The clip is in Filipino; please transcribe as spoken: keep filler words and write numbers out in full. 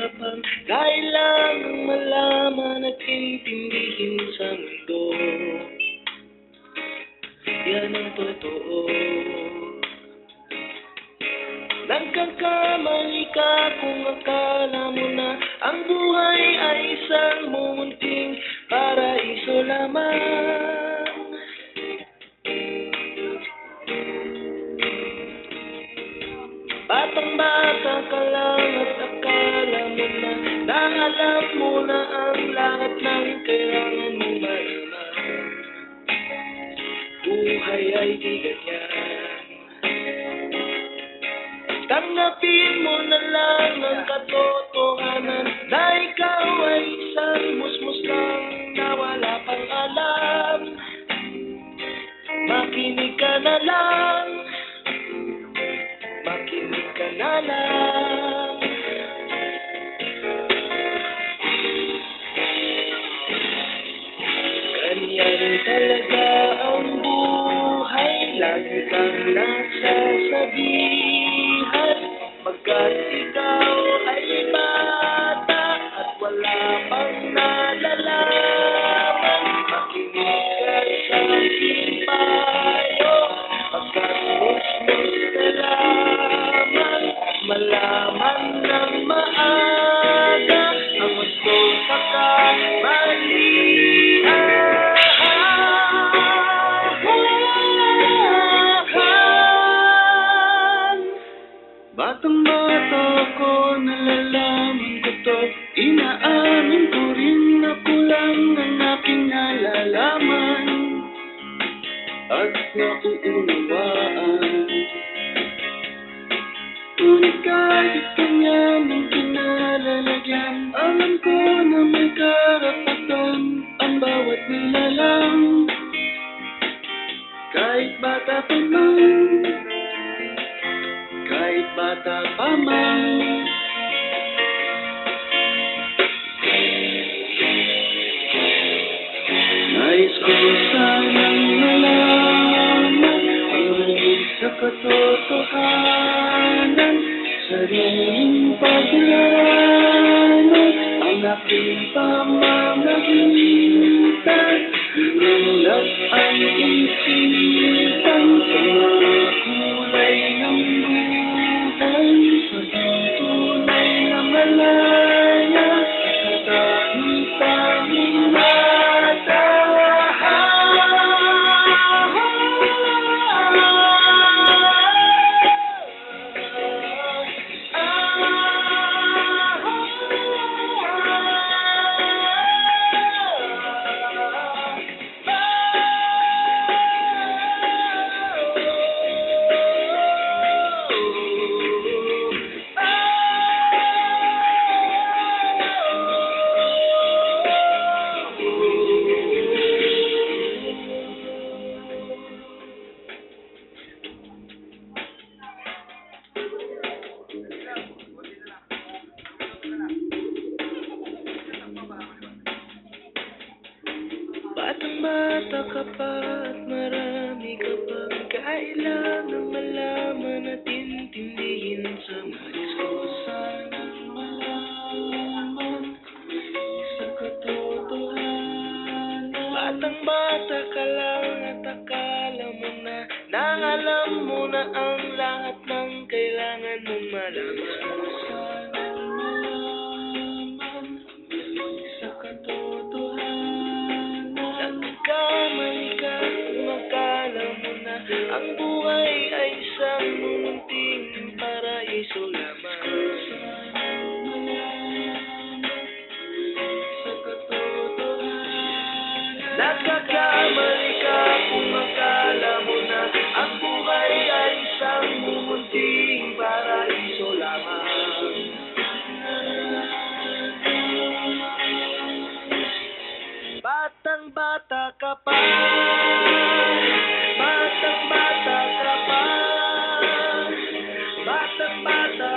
ka pang kailangang malaman at intindihin sa mundo. Yan ang totoo. Nagkakamali ka kung akala mo na ang buhay ay isang mumunting paraiso lamang. Batang-bata ka lang at akala mo na na alam mo na ang lahat ng kailangan mong malaman. Buhay ay di ganyan. Tanggapin mo na lang ang katotohanan na ikaw ay isang musmus lang na wala pang alam. Makinig ka na lang, makinig ka na lang. Ganyan talaga ang buhay, lagi kang nasasabihan, pagkat ikaw ay bata at wala pang nalalaman. Makinig ka sa aking payo, pagkat musmus na lamang malaman ng maaga ang gusto sa kamalian. Batang-bata ko, nalalaman ko to, inaamin ko rin na kulang ang aking nalalaman at nauunawaan. Ngunit kahit ganyan ang pinalalagyan, alam ko na may karapatan ang bawat nilalang. Kahit bata pa man, kahit bata pa man. Nais ko sanang malaman ang higit sa katotohanan, sariling paglaran ang aking pamamagitan. Inulap ang isipan sa mga kulay ng buhay, pagtutunay na malaya sa tanging-tanging mata. Batang-bata ka pa at marami ka pang kailangang malaman at intindihin sa nais ko sanang malaman sa katotohanan. Batang-bata ka lang at akala mo na na alam mo na ang lahat ng kailangan mong malaman. Ang buhay ay isang munting paraiso lamang. Sa katotohanan, nagkakamali ka kung akala mo na ang buhay ay isang munting paraiso lamang. Batang-bata ka pa, batang-bata ka pa, batang-bata